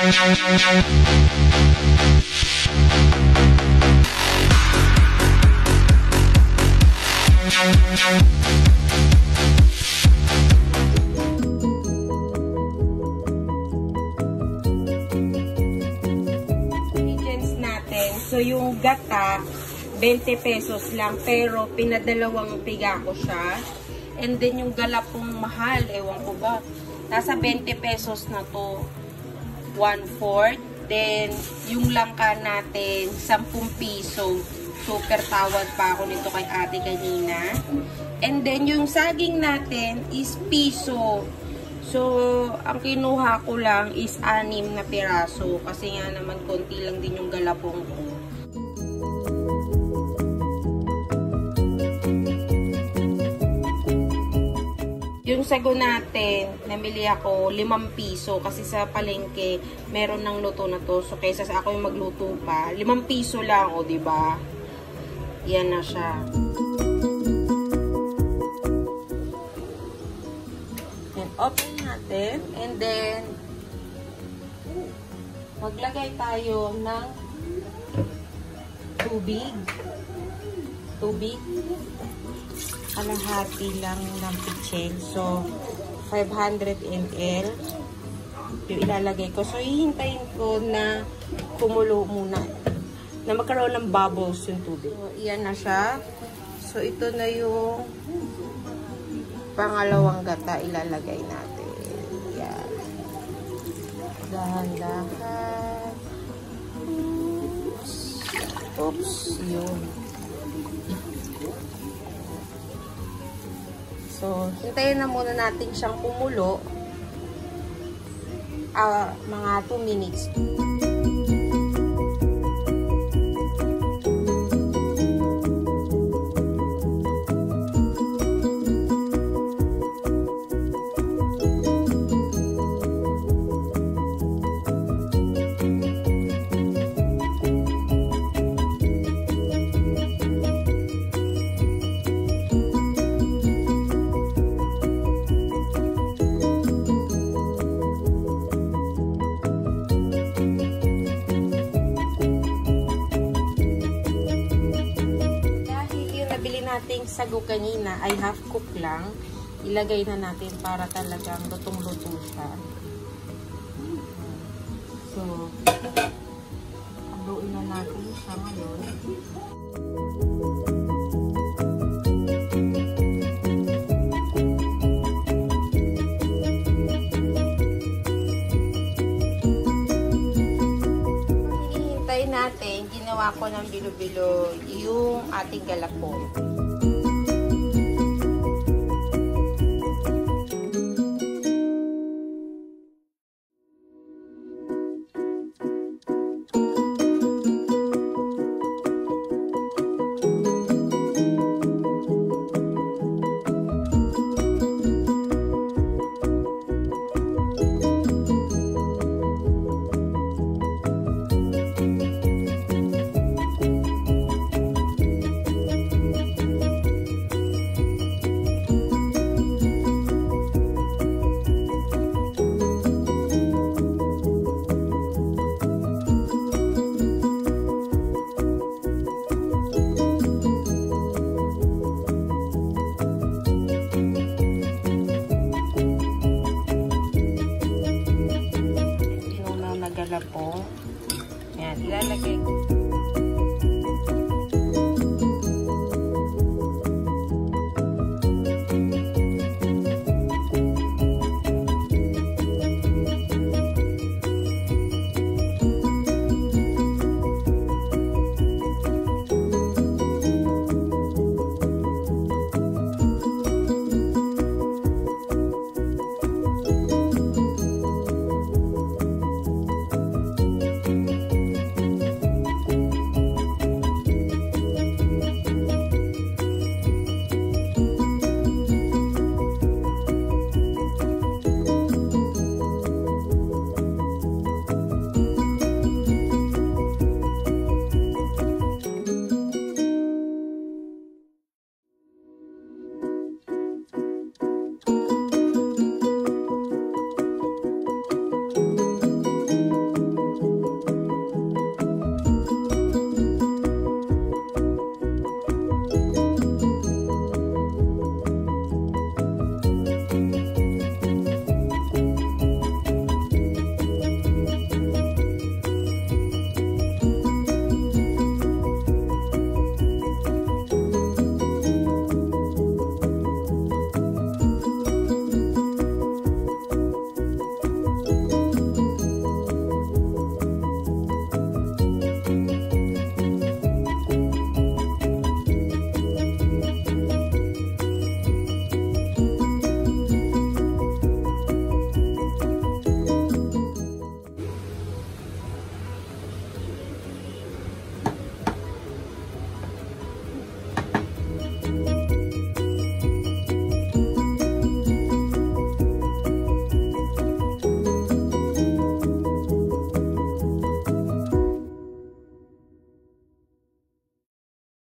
So, yung gata, 20 pesos lang, pero pinadalawang piga ko siya. And then, yung galapong mahal, ewan ko ba, nasa 20 pesos na to, 1/4. Then, yung langka natin, 10 piso. Super tawad pa ako nito kay ate kanina. And then, yung saging natin is piso. So, ang kinuha ko lang is 6 na piraso. Kasi nga naman, konti lang din yung galapong ko. Yung sago natin, namili ako 5 piso kasi sa palengke meron ng luto na to. So kaysa sa ako yung magluto pa, 5 piso lang, o di ba? Yan na siya. And open natin, and then maglagay tayo ng tubig. Kalahati lang ng pitchen. So, 500 ml yung ilalagay ko. So, hihintayin ko na kumulo muna. Na magkaroon ng bubbles yung tubig. So, iyan na siya. So, ito na yung pangalawang gata ilalagay natin. Yan. Dahan-dahan. Oops. Yun. So, hintayin na muna natin siyang kumulo. Mga 2 minutes. Nating sago kanina ay half cook lang, ilagay na natin para talagang lutong-luto siya. So, haluin na natin siya ngayon. Hinihintay natin, ginawa ko ng bilo-bilo yung ating galapong. Po. Yan, ilalagay ko.